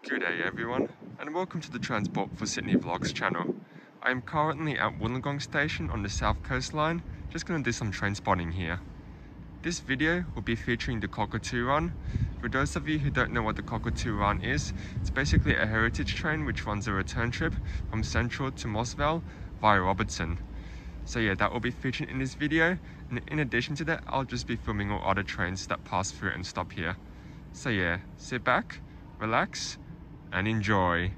Good day everyone, and welcome to the Transport for Sydney Vlogs channel. I am currently at Wollongong Station on the south coastline, just going to do some train spotting here. This video will be featuring the Cockatoo Run. For those of you who don't know what the Cockatoo Run is, it's basically a heritage train which runs a return trip from Central to Moss Vale via Robertson. So yeah, that will be featured in this video, and in addition to that, I'll just be filming all other trains that pass through and stop here. So yeah, sit back, relax, and enjoy.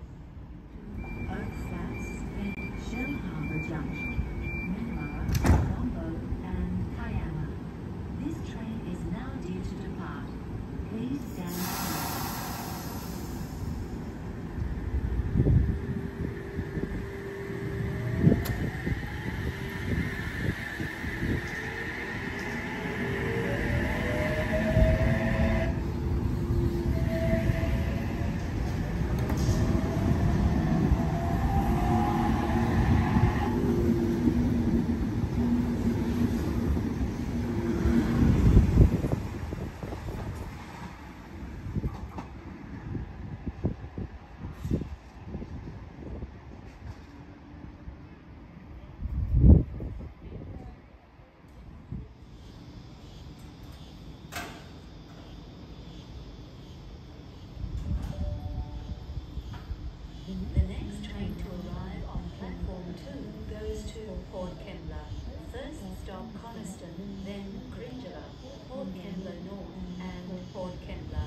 This train is now due to depart. Please stand by. The next train to arrive on platform 2 goes to Port Kembla. First stop Coniston, then Cringela, Port Kembla North and Port Kembla.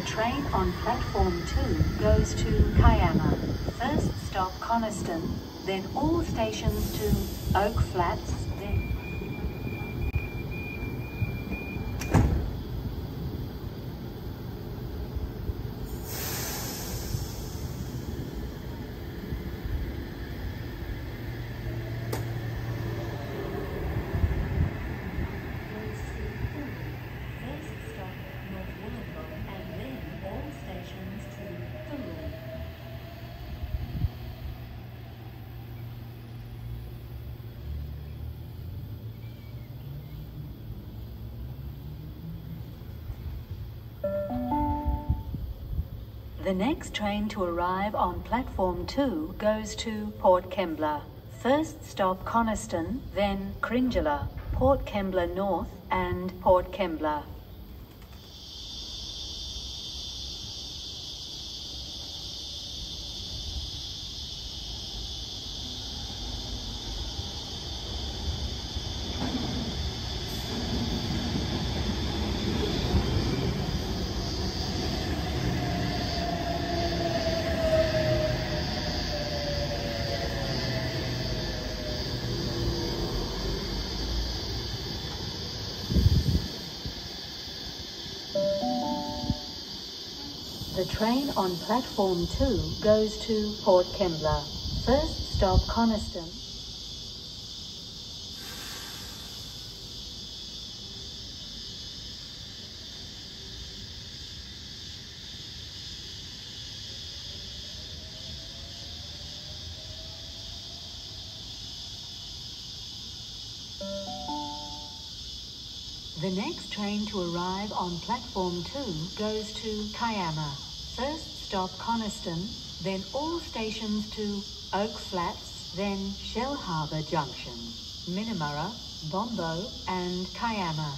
train on platform 2 goes to Kiama. First stop Coniston, then all stations to Oak Flats, then... The next train to arrive on platform 2 goes to Port Kembla. First stop Coniston, then Cringela, Port Kembla North and Port Kembla. The train on platform 2 goes to Port Kembla. First stop Coniston. The next train to arrive on platform 2 goes to Kiama. First stop Coniston, then all stations to Oak Flats, then Shell Harbour Junction, Minamurra, Bombo and Kiama.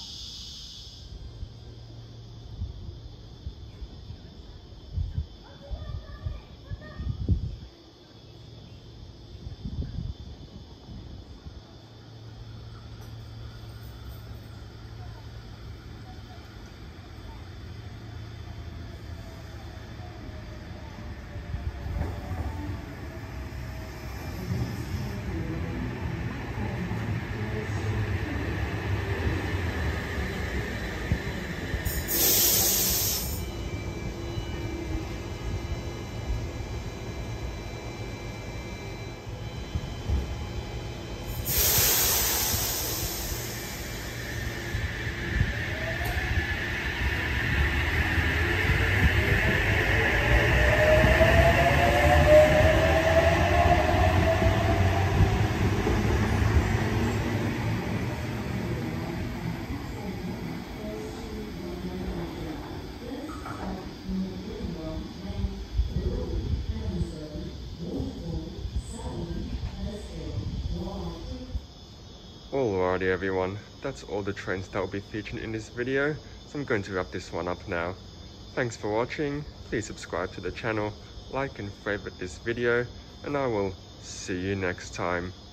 Alrighty everyone, that's all the trains that will be featured in this video, so I'm going to wrap this one up now. Thanks for watching, please subscribe to the channel, like and favorite this video, and I will see you next time.